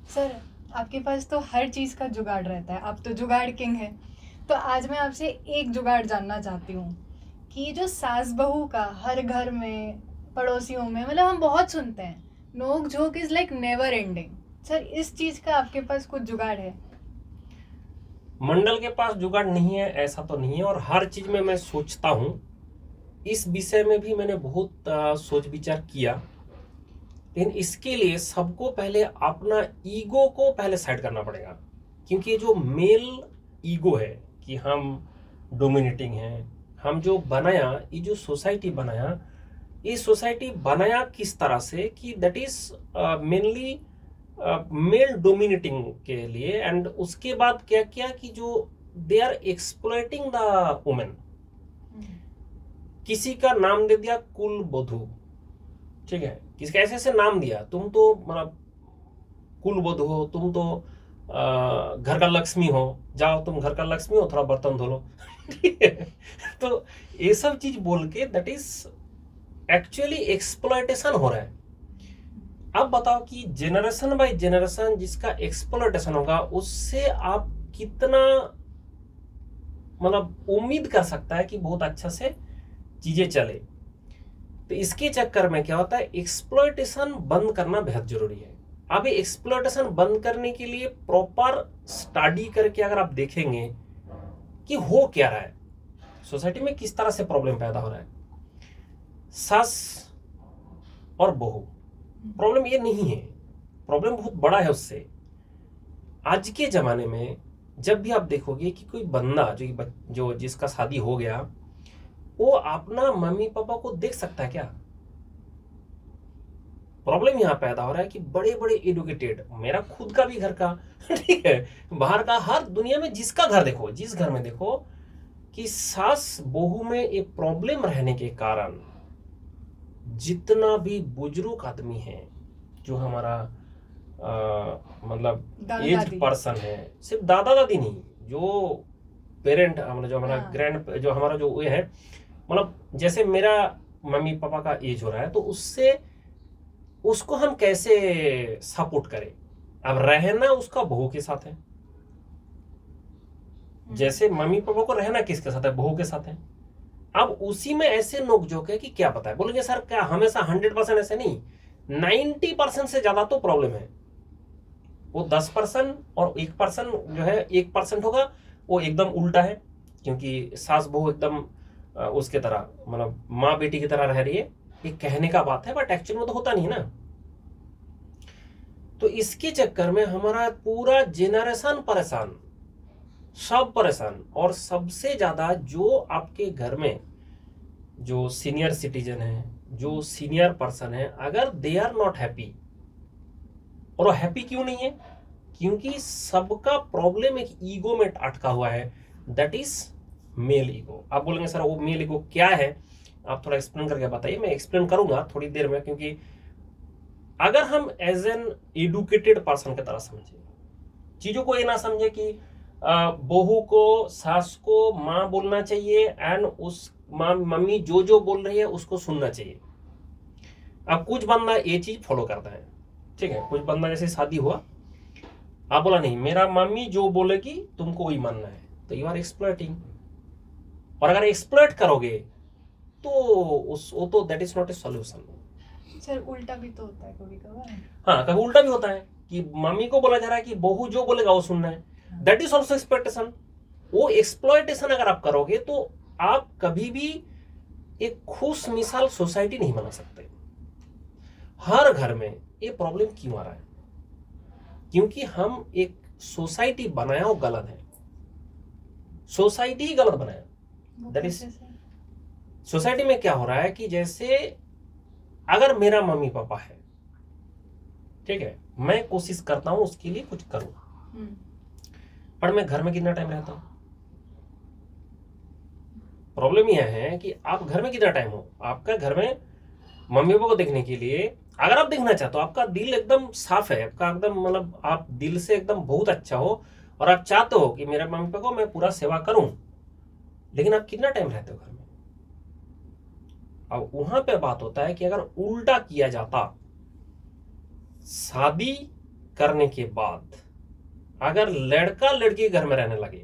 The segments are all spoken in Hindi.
सर, आपके पास तो हर चीज़ का जुगाड़ रहता है, आप तो जुगाड़ किंग हैं। तो आज मैं आपसे एक जुगाड़ जानना चाहती हूँ कि जो सास बहू का हर घर में, पड़ोसियों में, मतलब हम बहुत सुनते हैं, नोक झोंक is like never ending. Sir, इस चीज़ का आपके पास कुछ जुगाड़ है? मंडल के पास जुगाड़ नहीं है ऐसा तो नहीं है, और हर चीज में मैं सोचता हूँ। इस विषय में भी मैंने बहुत सोच विचार किया, लेकिन इसके लिए सबको पहले अपना ईगो को पहले साइड करना पड़ेगा। क्योंकि ये जो मेल ईगो है कि हम डोमिनेटिंग हैं, हम जो बनाया, ये जो सोसाइटी बनाया, ये सोसाइटी बनाया किस तरह से कि that is mainly male dominating के लिए। एंड उसके बाद क्या किया कि जो they are exploiting the women. किसी का नाम दे दिया कुल बधू, ठीक है, किसका ऐसे ऐसे नाम दिया, तुम तो मतलब कुल बधू हो, तुम तो घर का लक्ष्मी हो, जाओ तुम घर का लक्ष्मी हो, थोड़ा बर्तन धो लो। ठीक है, तो ये सब चीज बोल के दैट इज एक्चुअली एक्सप्लॉइटेशन हो रहा है। अब बताओ कि जेनरेशन बाय जेनरेशन जिसका एक्सप्लॉइटेशन होगा, उससे आप कितना मतलब उम्मीद कर सकता है कि बहुत अच्छा से चीजें चले। तो इसके चक्कर में क्या होता है, एक्सप्लॉइटेशन बंद करना बेहद जरूरी है। अब ये एक्सप्लॉइटेशन बंद करने के लिए प्रॉपर स्टडी करके अगर आप देखेंगे कि हो क्या रहा है, सोसाइटी में किस तरह से प्रॉब्लम पैदा हो रहा है। सास और बहू, प्रॉब्लम ये नहीं है, प्रॉब्लम बहुत बड़ा है उससे। आज के जमाने में जब भी आप देखोगे कि कोई बंदा जो जिसका शादी हो गया, वो अपना मम्मी पापा को देख सकता है क्या? प्रॉब्लम यहां पैदा हो रहा है कि बड़े बड़े एडुकेटेड, मेरा खुद का भी घर का ठीक है, बाहर का, हर दुनिया में जिसका घर देखो, जिस घर में देखो कि सास बहू में एक प्रॉब्लम रहने के कारण जितना भी बुजुर्ग आदमी है, जो हमारा मतलब दादा एज दादी। पर्सन है, सिर्फ दादा दादी नहीं, जो पेरेंट मतलब जो हमारा हाँ। ग्रैंड, जो हमारा जो ये है, मतलब जैसे मेरा मम्मी पापा का एज हो रहा है, तो उससे उसको हम कैसे सपोर्ट करें? अब रहना उसका बहू के साथ है, जैसे मम्मी पापा को रहना किसके साथ है, बहू के साथ है। अब उसी में ऐसे नोकझोंक है कि क्या पता है, बोलेंगे सर क्या हमेशा 100% ऐसे नहीं, 90% से ज्यादा तो प्रॉब्लम है। वो 10% और 1% जो है, 1% होगा वो एकदम उल्टा है, क्योंकि सास बहू एकदम उसके तरह मतलब माँ बेटी की तरह रह रही है। ये कहने का बात है, बट एक्चुअल में तो होता नहीं है ना। तो इसके चक्कर में हमारा पूरा जेनरेशन परेशान, सब परेशान। और सबसे ज्यादा जो आपके घर में जो सीनियर सिटीजन है, जो सीनियर पर्सन है, अगर दे आर नॉट हैप्पी, और वो हैप्पी क्यों नहीं है? क्योंकि सबका प्रॉब्लम एक ईगो में अटका हुआ है, दैट इज मेल ईगो। आप बोलेंगे सर वो मेल ईगो क्या है, आप थोड़ा एक्सप्लेन करके बताइए। मैं एक्सप्लेन करूंगा थोड़ी देर में, क्योंकि अगर हम एज एन एडुकेटेड पर्सन की तरह समझे चीजों को, ये ना समझे कि बहू को, सास को माँ बोलना चाहिए एंड उस माँ मम्मी जो जो बोल रही है उसको सुनना चाहिए। अब कुछ बंदा ये चीज फॉलो करता है, ठीक है, कुछ बंदा जैसे शादी हुआ, आप बोला नहीं मेरा मम्मी जो बोलेगी तुमको वही मानना है, तो यू आर एक्सप्लॉइटिंग। और अगर एक्सप्लॉइट करोगे तो उस वो तो that is not a solution. Sir, उल्टा भी तो होता है कभी कभार। हाँ, कभी उल्टा भी होता है कि मम्मी को बोला जा रहा है कि बहू जो बोलेगा वो सुनना है, दैट इज ऑल्सो एक्सप्लॉइटेशन। वो एक्सप्लॉइटेशन अगर आप करोगे तो आप कभी भी एक खुश मिसाल सोसाइटी नहीं बना सकते। हर घर में ये प्रॉब्लम क्यों आ रहा है? क्योंकि हम एक सोसाइटी बनाया वो गलत है, सोसाइटी ही गलत बनाया। दैट इज, सोसाइटी में क्या हो रहा है कि जैसे अगर मेरा मम्मी पापा है, ठीक है, मैं कोशिश करता हूं उसके लिए कुछ करूं, पर मैं घर में कितना टाइम रहता हूं? प्रॉब्लम यह है कि आप घर में कितना टाइम हो, आपका घर में मम्मी पापा को देखने के लिए, अगर आप देखना चाहते हो, आपका दिल एकदम साफ है, आपका एकदम मतलब आप दिल से एकदम बहुत अच्छा हो, और आप चाहते हो कि मेरे मम्मी पापा को मैं पूरा सेवा करूं, लेकिन आप कितना टाइम रहते हो घर में? अब वहां पे बात होता है कि अगर उल्टा किया जाता, शादी करने के बाद अगर लड़का लड़की के घर में रहने लगे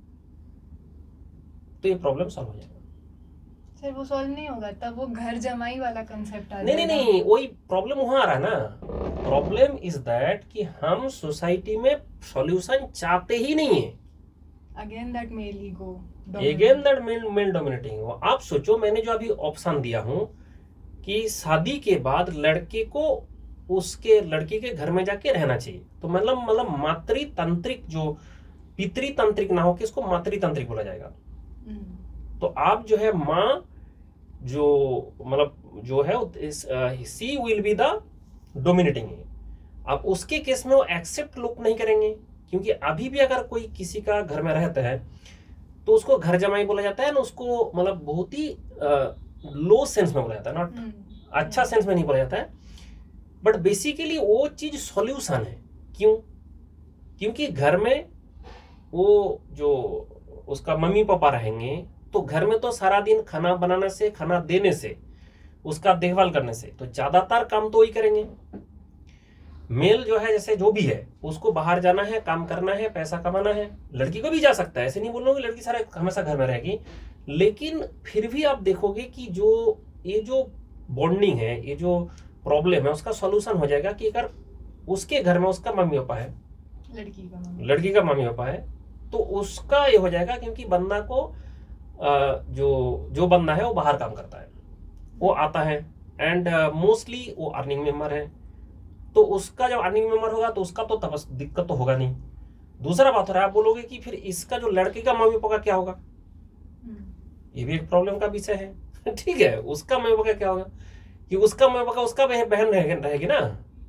तो ये प्रॉब्लम सॉल्व हो जाएगा। सर वो सॉल्व नहीं होगा, तब वो घर जमाई वाला कंसेप्ट आ नहीं नहीं जाएगा। नहीं, वही प्रॉब्लम वहां आ रहा है ना। प्रॉब्लम इज दैट कि हम सोसाइटी में सॉल्यूशन चाहते ही नहीं है। Again that male ego, again that male dominating. आप सोचो, मैंने जो अभी ऑप्शन दिया हूं कि शादी के बाद लड़के को उसके लड़की के घर में जाके रहना चाहिए, तो मतलब मातृतांत्रिक, जो पितृतांत्रिक ना हो कि इसको मातृतांत्रिक बोला जाएगा। तो आप जो है माँ जो मतलब जो है she will be the dominating है। अब उसके केस में वो एक्सेप्ट लोग नहीं करेंगे, क्योंकि अभी भी अगर कोई किसी का घर में रहता है तो उसको घर जमाई बोला जाता है ना, उसको मतलब बहुत ही लो सेंस में बोला जाता है, नॉट अच्छा सेंस में नहीं बोला जाता है, बट बेसिकली वो चीज सॉल्यूशन है। क्यों? क्योंकि घर में वो जो उसका मम्मी पापा रहेंगे तो घर में तो सारा दिन खाना बनाने से, खाना देने से, उसका देखभाल करने से तो ज्यादातर काम तो वही करेंगे। मेल जो है जैसे जो भी है उसको बाहर जाना है, काम करना है, पैसा कमाना है। लड़की को भी जा सकता है, ऐसे नहीं बोल रहा हूँ कि लड़की सारा हमेशा घर में रहेगी, लेकिन फिर भी आप देखोगे कि जो ये जो बॉन्डिंग है, ये जो प्रॉब्लम है, उसका सॉल्यूशन हो जाएगा कि अगर उसके घर में उसका मम्मी पापा है, लड़की का मम्मी पापा है, तो उसका ये हो जाएगा, क्योंकि बंदा को जो बंदा है वो बाहर काम करता है, वो आता है एंड मोस्टली वो अर्निंग मेंबर है, तो उसका जब अर्निंग मेंबर होगा तो उसका तो तब दिक्कत तो होगा नहीं। दूसरा बात हो रहा है, आप बोलोगे कि फिर इसका जो लड़के का मम्मी पापा क्या होगा, ये भी एक प्रॉब्लम का विषय है। ठीक है, उसका मम्मी पापा क्या होगा कि उसका मम्मी पापा उसका बहन रहेगी ना,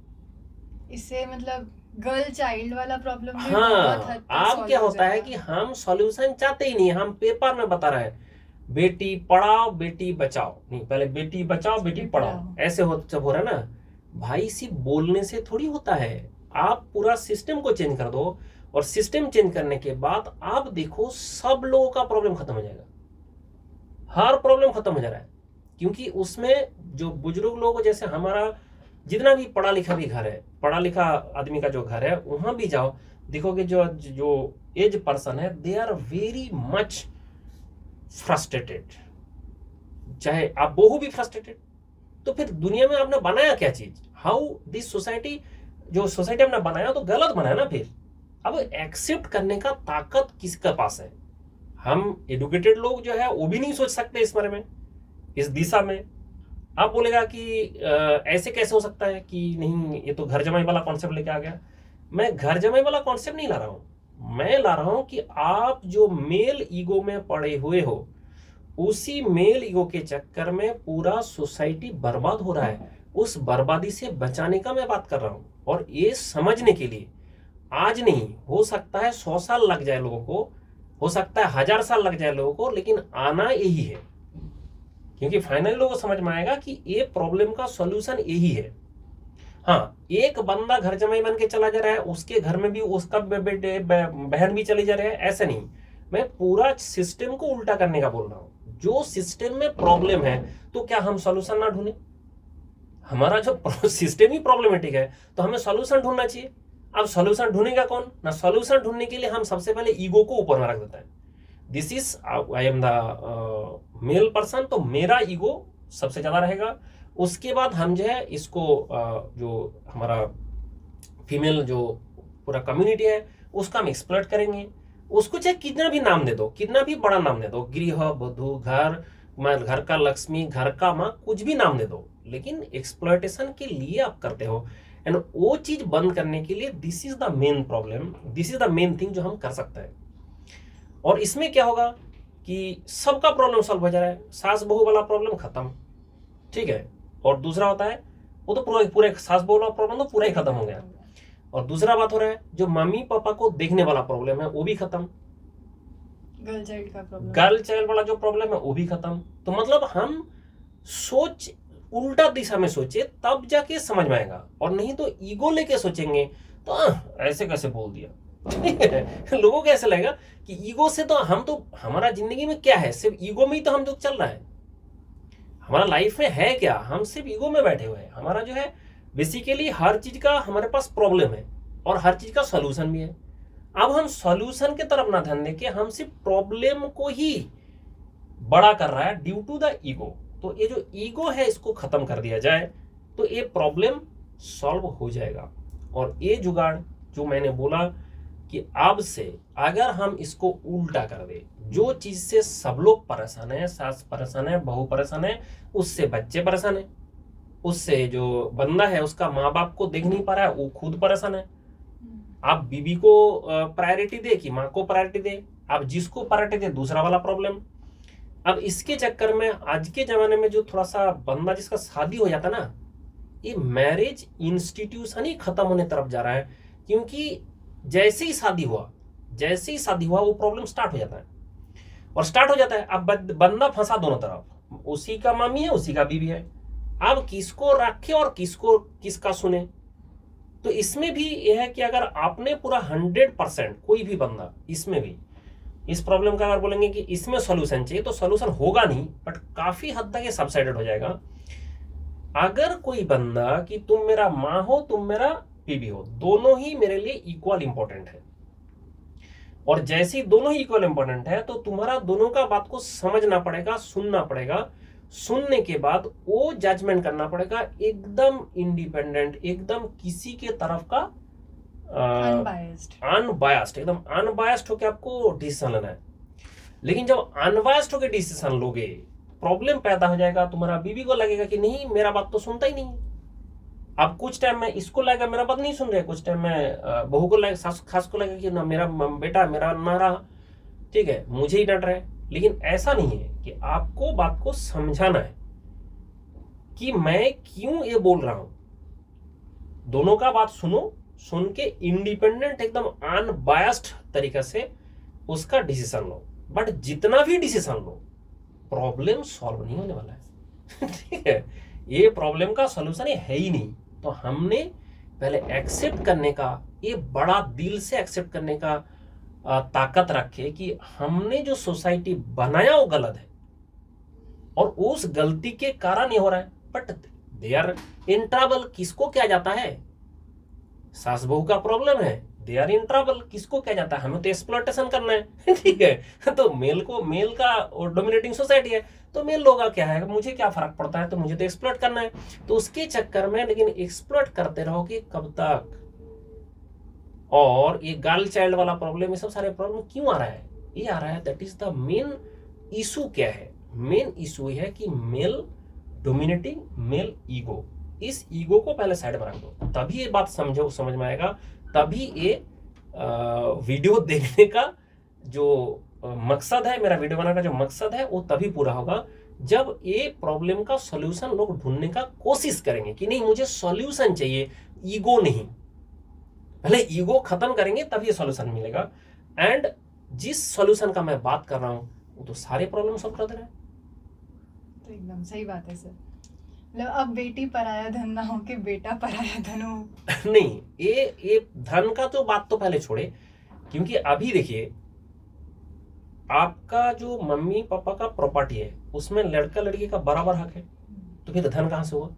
इससे मतलब गर्ल चाइल्ड वाला प्रॉब्लम भी हाँ। बहुत हद तक अब solve क्या हो होता है जाएगा। कि हम सॉल्यूशन चाहते ही नहीं, हम पेपर में बता रहे हैं बेटी पढ़ाओ बेटी बचाओ, नहीं पहले बेटी बचाओ बेटी पढ़ाओ, ऐसे हो रहा है ना भाई। सिर्फ बोलने से थोड़ी होता है, आप पूरा सिस्टम को चेंज कर दो, और सिस्टम चेंज करने के बाद आप देखो सब लोगों का प्रॉब्लम खत्म हो जाएगा, हर प्रॉब्लम खत्म हो जा रहा है। क्योंकि उसमें जो बुजुर्ग लोग, जैसे हमारा जितना भी पढ़ा लिखा भी घर है, पढ़ा लिखा आदमी का जो घर है, वहां भी जाओ देखोगे जो एज पर्सन है, they are very much frustrated, चाहे आप बहू भी फ्रस्ट्रेटेड। तो फिर दुनिया में आपने बनाया क्या चीज, हाउ दिस सोसाइटी, जो सोसाइटी आपने बनाया तो गलत बनाया ना। फिर अब एक्सेप्ट करने का ताकत किसके पास है? हम एडुकेटेड लोग जो है वो भी नहीं सोच सकते इस बारे में, इस दिशा में। आप बोलेगा कि ऐसे कैसे हो सकता है कि नहीं, ये तो घर जमाई वाला कॉन्सेप्ट लेके आ गया। मैं घर जमाई वाला कॉन्सेप्ट नहीं ला रहा हूं, मैं ला रहा हूं कि आप जो मेल ईगो में पड़े हुए हो, उसी मेल ईगो के चक्कर में पूरा सोसाइटी बर्बाद हो रहा है। उस बर्बादी से बचाने का मैं बात कर रहा हूं, और ये समझने के लिए आज नहीं, हो सकता है 100 साल लग जाए लोगों को, हो सकता है 1000 साल लग जाए लोगों को, लेकिन आना यही है। क्योंकि फाइनली लोगों को समझ में आएगा कि ये प्रॉब्लम का सॉल्यूशन यही है। हाँ, एक बंदा घर जमाई बन के चला जा रहा है, उसके घर में भी उसका बहन भी चली जा रही है, ऐसे नहीं। मैं पूरा सिस्टम को उल्टा करने का बोल रहा हूं। जो सिस्टम में प्रॉब्लम है तो क्या हम सॉल्यूशन ना ढूंढे? हमारा जो सिस्टम ही प्रॉब्लमेटिक है तो हमें सॉल्यूशन ढूंढना चाहिए। अब सॉल्यूशन ढूंढेगा कौन ना? सॉल्यूशन ढूंढने के लिए हम सबसे पहले ईगो को ऊपर में रख देते हैं। This is I am the male person, तो मेरा ईगो सबसे ज्यादा रहेगा। उसके बाद हम जो है इसको जो हमारा फीमेल जो पूरा कम्युनिटी है उसका हम एक्सप्लॉइट करेंगे। उसको चाहे कितना भी नाम दे दो, कितना भी बड़ा नाम दे दो, गृह बधू, घर का लक्ष्मी, घर का माँ, कुछ भी नाम दे दो, लेकिन एक्सप्लॉइटेशन के लिए आप करते हो। एंड वो चीज बंद करने के लिए this is the main problem, this is the main thing जो हम कर सकते हैं। और इसमें क्या होगा कि सबका प्रॉब्लम सॉल्व हो जा रहा है, सास बहू वाला प्रॉब्लम खत्म, ठीक है। और दूसरा होता है वो तो पूरा सास बहू वाला प्रॉब्लम तो पूरा ही खत्म हो गया। और दूसरा बात हो रहा है जो मम्मी पापा को देखने वाला प्रॉब्लम है वो भी खत्म, गर्ल चाइल्ड का प्रॉब्लम, गर्ल चाइल्ड वाला जो प्रॉब्लम है वो भी खत्म। तो मतलब हम सोच उल्टा दिशा में सोचे तब जाके समझ में आएगा, और नहीं तो ईगो लेके सोचेंगे तो ऐसे कैसे बोल दिया, ठीक है। लोगों को ऐसा लगेगा कि ईगो से तो हम तो, हमारा जिंदगी में क्या है, सिर्फ ईगो में ही तो हम लोग चल रहा है। हमारा लाइफ में है क्या, हम सिर्फ ईगो में बैठे हुए हैं। हमारा जो है बेसिकली हर चीज का हमारे पास प्रॉब्लम है, और हर चीज का सॉल्यूशन भी है। अब हम सॉल्यूशन की तरफ ना ध्यान दें कि हम सिर्फ प्रॉब्लम को ही बड़ा कर रहा है ड्यू टू द ईगो। तो ये जो ईगो है इसको खत्म कर दिया जाए तो ये प्रॉब्लम सॉल्व हो जाएगा। और ये जुगाड़ जो मैंने बोला कि अब से अगर हम इसको उल्टा कर दे, जो चीज से सब लोग परेशान है, सास परेशान है, बहू परेशान है, उससे बच्चे परेशान है, उससे जो बंदा है उसका माँ बाप को देख नहीं पा रहा है वो खुद परेशान है। आप बीबी को प्रायोरिटी दे कि माँ को प्रायोरिटी दे, आप जिसको प्रायोरिटी दे दूसरा वाला प्रॉब्लम। अब इसके चक्कर में आज के जमाने में जो थोड़ा सा बंदा जिसका शादी हो जाता ना, ये मैरिज इंस्टीट्यूशन ही खत्म होने तरफ जा रहा है। क्योंकि जैसे ही शादी हुआ वो प्रॉब्लम स्टार्ट हो जाता है और स्टार्ट हो जाता है। अब बंदा फंसा दोनों तरफ, उसी का मामी है उसी का बीवी है, अब किसको रखे और किसका सुने। तो इसमें भी यह है कि अगर आपने पूरा 100% कोई भी बंदा इसमें भी इस प्रॉब्लम का अगर बोलेंगे कि इसमें सॉल्यूशन चाहिए तो सॉल्यूशन होगा नहीं, बट काफी हद तक ये सबसाइडेड हो जाएगा। अगर कोई बंदा कि तुम मेरा माँ हो तुम मेरा बीवी हो, दोनों ही मेरे लिए इक्वल इंपॉर्टेंट है, और जैसे ही दोनों ही इक्वल इंपॉर्टेंट है तो तुम्हारा दोनों का बात को समझना पड़ेगा, सुनना पड़ेगा। सुनने के बाद वो जजमेंट करना पड़ेगा एकदम इंडिपेंडेंट, एकदम किसी के तरफ का अनबायस्ड, एकदम अनबायस्ड होकर आपको डिसीजन लेना है। लेकिन जब अनबायस्ड होकर डिसीजन लोगे प्रॉब्लम पैदा हो जाएगा। तुम्हारा बीवी को लगेगा कि नहीं मेरा बात तो सुनता ही नहीं। अब कुछ टाइम में इसको लगेगा मेरा बात नहीं सुन रहे, कुछ टाइम में बहू को लगेगा, खास को लगेगा कि ना मेरा बेटा मेरा ना रहा, ठीक है मुझे ही डांट रहा है। लेकिन ऐसा नहीं है कि आपको बात को समझाना है कि मैं क्यों ये बोल रहा हूं। दोनों का बात सुनो, सुन के इंडिपेंडेंट एकदम अनबायस्ड तरीके से उसका डिसीजन लो। बट जितना भी डिसीजन लो प्रॉब्लम सॉल्व नहीं होने वाला है ठीक है, ये प्रॉब्लम का सॉल्यूशन है ही नहीं। तो हमने पहले एक्सेप्ट करने का, ये बड़ा दिल से एक्सेप्ट करने का ताकत रखे कि हमने जो सोसाइटी बनाया वो गलत है और उस गलती के कारण ये हो रहा है। But they are in trouble, किसको क्या जाता है, सास बहू का प्रॉब्लम है, दे आर इन ट्रबल, किसको क्या जाता है, हमें तो एक्सप्लॉयटेशन करना है ठीक है। तो मेल का डोमिनेटिंग सोसाइटी है तो मेल लोग का क्या है, मुझे क्या फर्क पड़ता है, तो मुझे तो एक्सप्लॉयट करना है। तो उसके चक्कर में लेकिन एक्सप्लॉयट करते रहोगे कब तक। और ये गर्ल चाइल्ड वाला प्रॉब्लम, ये सब सारे प्रॉब्लम क्यों आ रहा है, ये आ रहा है that is the main issue. क्या है मेन इशू है कि मेल डोमिनेटिंग मेल ईगो। इस ईगो को पहले साइड में रख दो, तभी ये बात समझ में आएगा, तभी ये वीडियो देखने का जो मकसद है, मेरा वीडियो बनाने का जो मकसद है वो तभी पूरा होगा जब ये प्रॉब्लम का सॉल्यूशन लोग ढूंढने का कोशिश करेंगे कि नहीं मुझे सॉल्यूशन चाहिए, ईगो नहीं। पहले ईगो खत्म करेंगे तब ये सॉल्यूशन मिलेगा। एंड जिस सॉल्यूशन का मैं बात कर रहा हूं वो तो सारे प्रॉब्लम सॉल्व कर दे रहा है। तो एकदम सही बात है सर, मतलब अब बेटी पराया धन ना हो कि बेटा पराया धन हो नहीं, ये धन का तो बात तो पहले छोड़े, क्योंकि अभी देखिए आपका जो मम्मी पापा का प्रॉपर्टी है उसमें लड़का लड़की का बराबर हक है, तो फिर धन कहां से हुआ।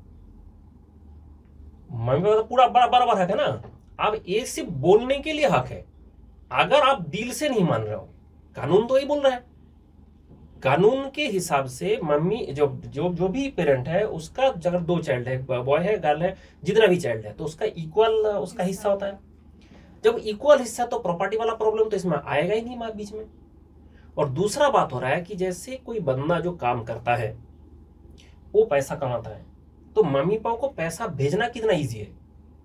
मम्मी पापा का पूरा बराबर हक है ना। अब ये सिर्फ बोलने के लिए हक है, अगर आप दिल से नहीं मान रहे हो, कानून तो यही बोल रहा है। कानून के हिसाब से मम्मी जो भी पेरेंट है उसका अगर 2 चाइल्ड है, बॉय है गर्ल है, जितना भी चाइल्ड है तो उसका इक्वल उसका हिस्सा होता है। जब इक्वल हिस्सा तो प्रॉपर्टी वाला प्रॉब्लम तो इसमें आएगा ही नहीं बीच में। और दूसरा बात हो रहा है कि जैसे कोई बंदा जो काम करता है वो पैसा कमाता है, तो मम्मी पापा को पैसा भेजना कितना ईजी है।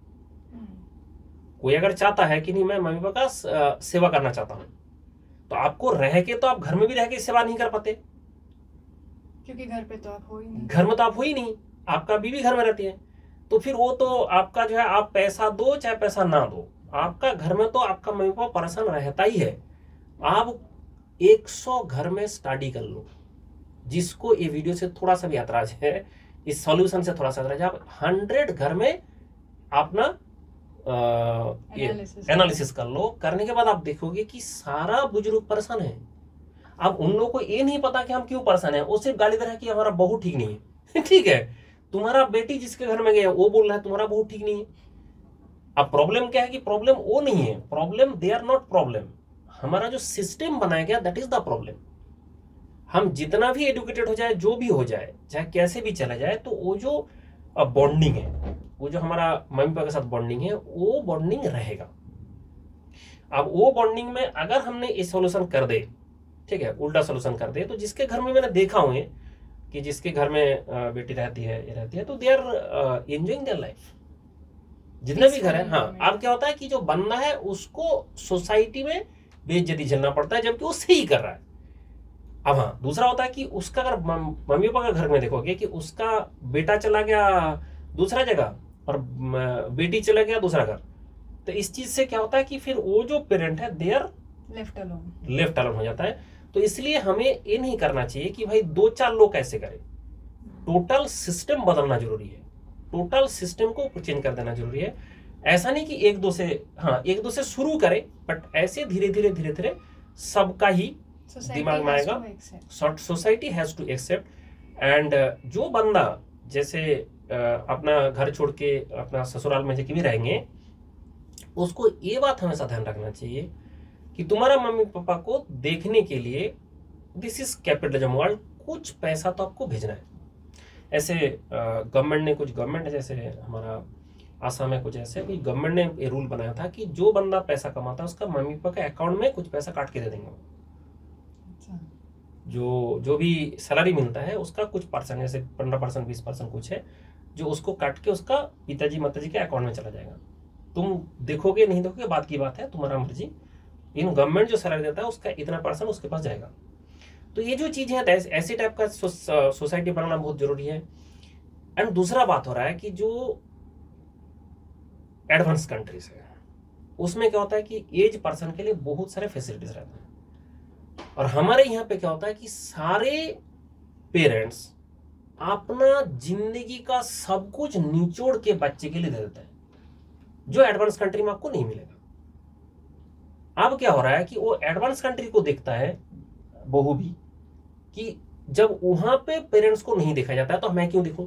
कोई अगर चाहता है कि नहीं मैं मम्मी पापा का सेवा करना चाहता हूं, तो आपको रह के तो आप घर में भी रह के सेवा नहीं कर पाते, क्योंकि घर पे तो आप हो ही नहीं, घर में तो आप हो ही नहीं, आपका बीवी घर में रहती है। तो फिर वो तो आपका जो है आप पैसा दो चाहे पैसा ना दो, आपका घर में तो आपका मम्मी पापा परेशान रहता ही है। आप 100 घर में स्टडी कर लो, जिसको ये वीडियो से थोड़ा सा भी ऐतराज है, इस सॉल्यूशन से थोड़ा सा ऐतराज है, आप 100 घर में अपना एनालिसिस कर लो। करने के बाद आप देखोगे कि सारा बुजुर्ग परेशान है। अब उन लोगों को ये नहीं पता कि हम क्यों परेशान है, वो सिर्फ गाली दे रहा है कि हमारा बहू ठीक नहीं है ठीक है, तुम्हारा बेटी जिसके घर में गया वो बोल रहा है तुम्हारा बहू ठीक नहीं है। अब प्रॉब्लम क्या है कि प्रॉब्लम वो नहीं है, problem they are not problem, हमारा जो सिस्टम बनाया गया दैट इज द प्रॉब्लम। हम जितना भी एडुकेटेड हो जाए, जो भी हो जाए, चाहे कैसे भी चला जाए, तो वो जो बॉन्डिंग है, वो जो हमारा मम्मी पापा के साथ बॉन्डिंग है, वो बॉन्डिंग रहेगा। अब वो बॉन्डिंग में अगर हमने ये सोल्यूशन कर दे, ठीक है, उल्टा सोल्यूशन कर दे, तो जिसके घर में मैंने देखा हुआ है कि जिसके घर में बेटी रहती है, ये रहती है, तो they are enjoying their life, जितने भी घर है। हाँ, अब क्या होता है कि जो बंदा है उसको सोसाइटी में बेइज्जती झेलना पड़ता है, जबकि वो सही कर रहा है। अब हाँ, दूसरा होता है कि उसका अगर मम्मी पापा का घर में देखोगे कि उसका बेटा चला गया दूसरा जगह और बेटी चला गया दूसरा घर, तो इस चीज से क्या होता है कि फिर वो जो पेरेंट है दे आर लेफ्ट अलोन हो जाता है। तो इसलिए हमें ये नहीं करना चाहिए कि भाई 2-4 लोग कैसे करें, टोटल सिस्टम बदलना जरूरी है, टोटल सिस्टम को चेंज कर देना जरूरी है। ऐसा नहीं कि एक दो से शुरू करें, बट ऐसे धीरे धीरे सबका ही दिमाग में आएगा। Society has to accept. And जो बंदा जैसे अपना घर छोड़ के अपना ससुराल में जाके भी रहेंगे, उसको ये बात हमेशा ध्यान रखना चाहिए कि तुम्हारा मम्मी पापा को देखने के लिए दिस इज कैपिटलिज्म वर्ल्ड, कुछ पैसा तो आपको भेजना है। ऐसे गवर्नमेंट ने जैसे हमारा आसाम में कुछ ऐसे कोई गवर्नमेंट ने ये रूल बनाया था कि जो बंदा पैसा कमाता है उसका मम्मी पापा के अकाउंट में कुछ पैसा काट के दे देंगे। जो भी सैलरी मिलता है उसका कुछ परसेंट, जैसे 15% 20% कुछ है, जो उसको काट के उसका पिताजी माताजी के अकाउंट में चला जाएगा। तुम देखोगे नहीं देखोगे बात की बात है, तुम्हारा मर्जी। इन गवर्नमेंट जो सैलरी देता है उसका इतना % उसके पास जाएगा। तो ये जो चीज है ऐसे टाइप का सोसाइटी बनाना बहुत जरूरी है। एंड दूसरा बात हो रहा है कि जो एडवांस कंट्रीज है उसमें क्या होता है कि एज पर्सन के लिए बहुत सारे फैसिलिटीज रहते हैं, और हमारे यहाँ पे क्या होता है कि सारे पेरेंट्स अपना जिंदगी का सब कुछ निचोड़ के बच्चे के लिए दे देते हैं, जो एडवांस कंट्री में आपको नहीं मिलेगा। अब क्या हो रहा है कि वो एडवांस कंट्री को देखता है बहू भी कि जब वहां पे पेरेंट्स को नहीं देखा जाता है तो मैं क्यों देखूं।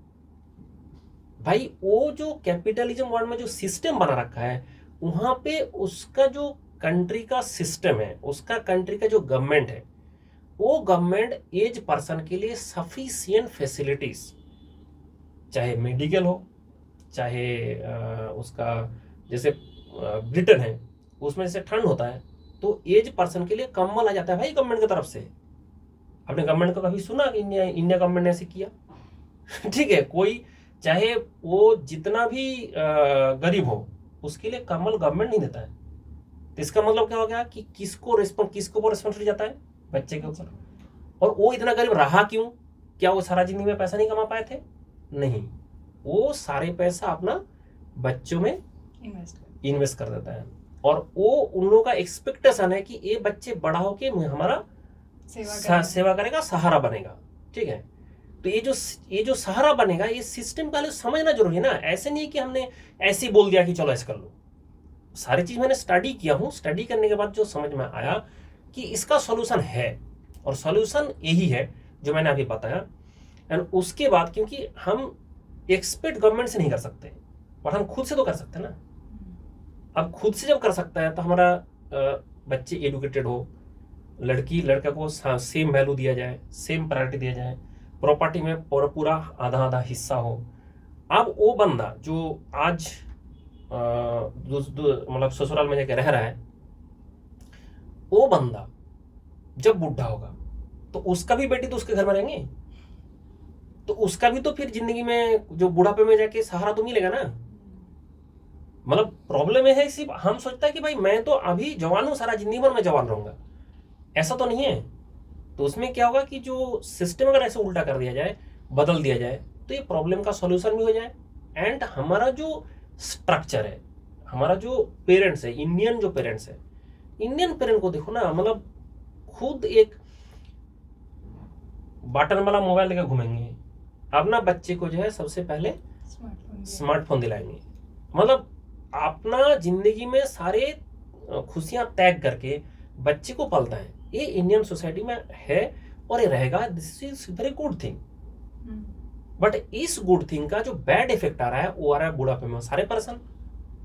भाई वो जो कैपिटलिज्म वर्ल्ड में जो सिस्टम बना रखा है, वहां पे उसका जो कंट्री का सिस्टम है, उसका कंट्री का जो गवर्नमेंट है, वो गवर्नमेंट एज पर्सन के लिए सफिशिएंट फैसिलिटीज, चाहे मेडिकल हो, चाहे उसका जैसे ब्रिटेन है उसमें जैसे ठंड होता है तो एज पर्सन के लिए कंबल आ जाता है भाई गवर्नमेंट की तरफ से। आपने गवर्नमेंट को कभी सुना कि इंडिया गवर्नमेंट ने ऐसे किया? ठीक है, कोई चाहे वो जितना भी गरीब हो उसके लिए कंबल गवर्नमेंट नहीं देता है। तो इसका मतलब क्या हो गया कि किसको रिस्पॉन्सिबिलिटी जाता है? बच्चे के ऊपर। और वो इतना गरीब रहा क्यों? क्या वो सारा जिंदगी में पैसा नहीं कमा पाए थे? नहीं, वो सारे पैसा अपना बच्चों में इन्वेस्ट कर देता है, और वो उन लोगों का एक्सपेक्टेशन है कि ये बच्चे बड़ा होके हमारा सेवा करेगा, सहारा बनेगा। ठीक है, तो ये जो सहारा बनेगा, ये सिस्टम का समझना जरूरी है ना। ऐसे नहीं कि हमने ऐसे बोल दिया कि चलो ऐसे कर लो। सारी चीज मैंने स्टडी किया हूँ, स्टडी करने के बाद जो समझ में आया कि इसका सॉल्यूशन है, और सॉल्यूशन यही है जो मैंने अभी बताया। एंड उसके बाद क्योंकि हम एक्सपेक्ट गवर्नमेंट से नहीं कर सकते, और हम खुद से तो कर सकते हैं ना। अब खुद से जब कर सकता है तो हमारा बच्चे एडुकेटेड हो, लड़की लड़का को सेम वैल्यू दिया जाए, सेम प्रायोरिटी दिया जाए, प्रॉपर्टी में पूरा आधा आधा हिस्सा हो। अब वो बंदा जो आज मतलब ससुराल में जाके रह रहा है, वो बंदा जब बुढ़ा होगा तो उसका भी बेटी तो उसके घर में रहेंगे, तो उसका भी तो फिर जिंदगी में जो बुढ़ापे में जाके सहारा तो मिलेगा ना। मतलब प्रॉब्लम है सिर्फ हम सोचता है कि भाई मैं तो अभी जवान हूं, सारा जिंदगी भर मैं जवान रहूंगा, ऐसा तो नहीं है। तो उसमें क्या होगा कि जो सिस्टम अगर ऐसे उल्टा कर दिया जाए, बदल दिया जाए, तो ये प्रॉब्लम का सॉल्यूशन भी हो जाए। एंड हमारा जो स्ट्रक्चर है, हमारा जो पेरेंट्स है, इंडियन जो पेरेंट्स है, इंडियन पेरेंट को देखो ना, मतलब खुद एक बटन वाला मोबाइल लेकर घूमेंगे, अपना बच्चे को जो है सबसे पहले स्मार्टफोन दिलाएंगे। मतलब अपना जिंदगी में सारे खुशियां त्याग करके बच्चे को पालता है। ये इंडियन सोसाइटी में है और ये रहेगा। This is very good thing. But इस गुड थिंग का जो बैड इफेक्ट आ रहा है वो आ रहा है बुढ़ापे में, सारे पर्सन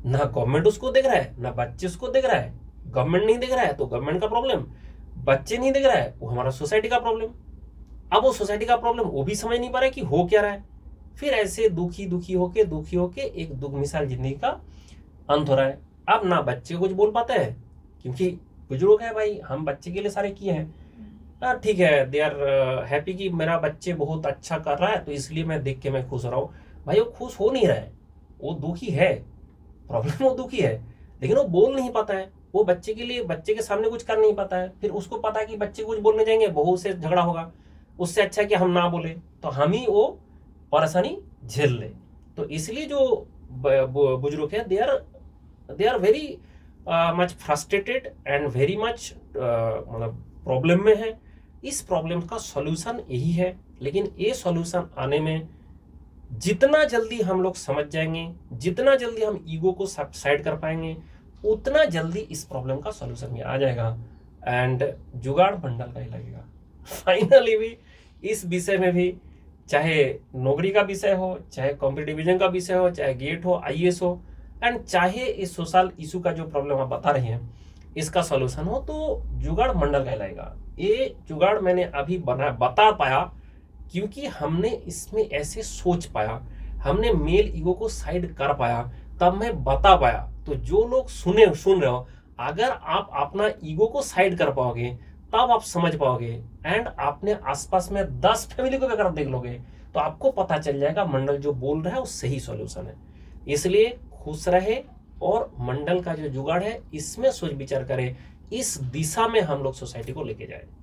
ना गवर्नमेंट उसको देख रहा है, ना बच्चे उसको देख रहा है। गवर्नमेंट नहीं देख रहा है तो गवर्नमेंट का प्रॉब्लम, बच्चे नहीं देख रहा है वो हमारा सोसाइटी का प्रॉब्लम। अब वो सोसाइटी का प्रॉब्लम वो भी समझ नहीं पा रहा है कि हो क्या रहा है। फिर ऐसे दुखी होके एक दुख मिसाल जिंदगी का अंत हो रहा है। अब ना बच्चे कुछ बोल पाते हैं क्योंकि बुजुर्ग है भाई, हम बच्चे के लिए सारे किए हैं, ठीक है, दे आर हैप्पी कि मेरा बच्चे बहुत अच्छा कर रहा है तो इसलिए मैं देख के मैं खुश हो रहा हूँ। भाई वो खुश हो नहीं रहा है, वो दुखी है, प्रॉब्लम वो दुखी है, लेकिन वो बोल नहीं पाता है। वो बच्चे के लिए बच्चे के सामने कुछ कर नहीं पाता है। फिर उसको पता है कि बच्चे कुछ बोलने जाएंगे बहू से झगड़ा होगा, उससे अच्छा है कि हम ना बोले तो हम ही वो परेशानी झेल ले। तो इसलिए जो बुजुर्ग है they are very much frustrated and very much मतलब प्रॉब्लम में है। इस प्रॉब्लम का सॉल्यूशन यही है, लेकिन ये सॉल्यूशन आने में जितना जल्दी हम लोग समझ जाएंगे, जितना जल्दी हम ईगो को सबसाइड कर पाएंगे, उतना जल्दी इस प्रॉब्लम का सॉल्यूशन भी आ जाएगा एंड जुगाड़ मंडल का ही लगेगा। फाइनली भी इस विषय में भी, चाहे नौकरी का विषय हो, चाहे कॉम्पिटिटिव एग्जाम का विषय हो, चाहे गेट हो, आईएएस हो, एंड चाहे इस सोशल इशू का जो प्रॉब्लम आप बता रहे हैं इसका सॉल्यूशन हो, तो जुगाड़ मंडल कहलाएगा। ये जुगाड़ मैंने अभी बता पाया क्योंकि हमने इसमें ऐसे सोच पाया, हमने मेल ईगो को साइड कर पाया, तब मैं बता पाया। तो जो लोग सुन रहे हो, अगर आप अपना ईगो को साइड कर पाओगे तब आप समझ पाओगे, एंड आपने आसपास में 10 फैमिली को भी अगर देख लोगे तो आपको पता चल जाएगा मंडल जो बोल रहा है वो सही सॉल्यूशन है। इसलिए खुश रहे और मंडल का जो जुगाड़ है इसमें सोच विचार करें, इस दिशा में हम लोग सोसाइटी को लेके जाए।